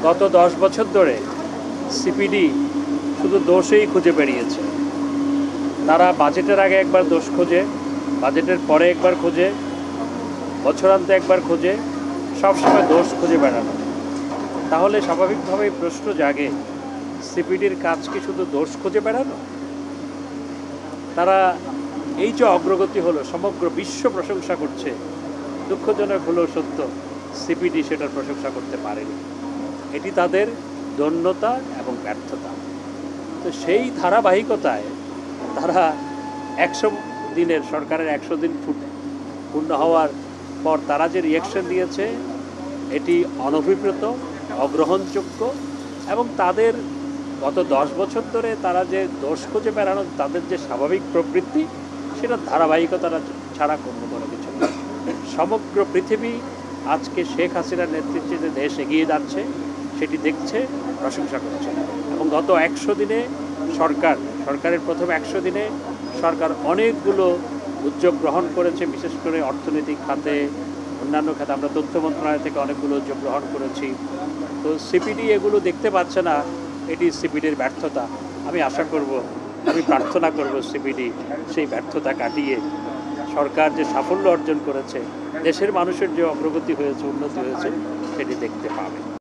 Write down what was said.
গত 10 বছর ধরে সিপিডি শুধু দোষেই খুঁজে বেরিয়েছে। তারা বাজেটের আগে একবার দোষ খোঁজে, বাজেটের পরে একবার খোঁজে, বছরান্তে একবার খোঁজে, সবসময় দোষ খুঁজে বেড়ানো। তাহলে স্বাভাবিকভাবেই প্রশ্ন জাগে, সিপিডির কাজ কি শুধু দোষ খুঁজে বেড়ানো? তারা এই যে অগ্রগতি হলো, সমগ্র বিশ্ব প্রশংসা করছে, দুঃখজনক হলেও সত্য, সিপিডি সেটার প্রশংসা করতে পারেনি। এটি তাদের দৈন্যতা এবং ব্যর্থতা। তো সেই ধারাবাহিকতায় তারা 100 দিনের সরকারের 100 দিন পূর্ণ হওয়ার পর তারা যে রিয়াকশন দিয়েছে, এটি অনভিপ্রেত, অগ্রহণযোগ্য এবং তাদের গত 10 বছর ধরে তারা যে দোষ খুঁজে বেড়ানো, তাদের যে স্বাভাবিক প্রবৃত্তি, সেটা ধারাবাহিকতা ছাড়া কোনো কিছু না। সমগ্র পৃথিবী আজকে শেখ হাসিনার নেতৃত্বে যে দেশ এগিয়ে যাচ্ছে সেটি দেখছে, প্রশংসা করছে। এবং গত 100 দিনে সরকারের প্রথম 100 দিনে সরকার অনেকগুলো উদ্যোগ গ্রহণ করেছে, বিশেষ করে অর্থনৈতিক খাতে, অন্যান্য খাতে। আমরা তথ্য মন্ত্রণালয় থেকে অনেকগুলো উদ্যোগ গ্রহণ করেছি। তো সিপিডি এগুলো দেখতে পাচ্ছে না, এটি সিপিডির ব্যর্থতা। আমি আশা করব, আমি প্রার্থনা করব, সিপিডি সেই ব্যর্থতা কাটিয়ে সরকার যে সাফল্য অর্জন করেছে, দেশের মানুষের যে অগ্রগতি হয়েছে, উন্নতি হয়েছে, সেটি দেখতে পাবে।